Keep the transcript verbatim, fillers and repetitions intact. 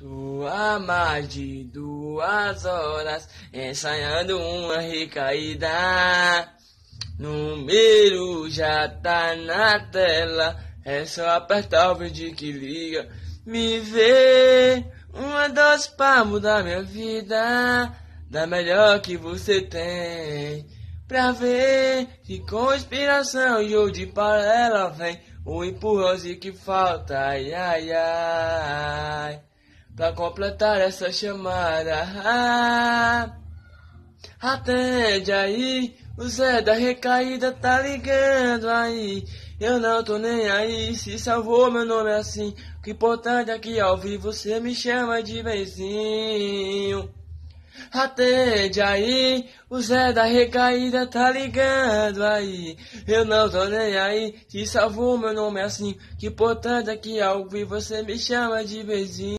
Tô há mais de duas horas ensaiando uma recaída. Número já tá na tela, é só apertar o vídeo que liga. Me vê uma dose pra mudar minha vida, da melhor que você tem. Pra ver que com inspiração e ou de para ela vem o empurrãozinho que falta, ai ai ai, pra completar essa chamada. Ah, atende aí, o Zé da recaída tá ligando aí. Eu não tô nem aí, se salvou meu nome assim. O que importante é que ao vivo você me chama de benzinho. Atende aí, o Zé da recaída tá ligando aí. Eu não tô nem aí, se salvou meu nome assim. Que importante é que ao vivo você me chama de benzinho.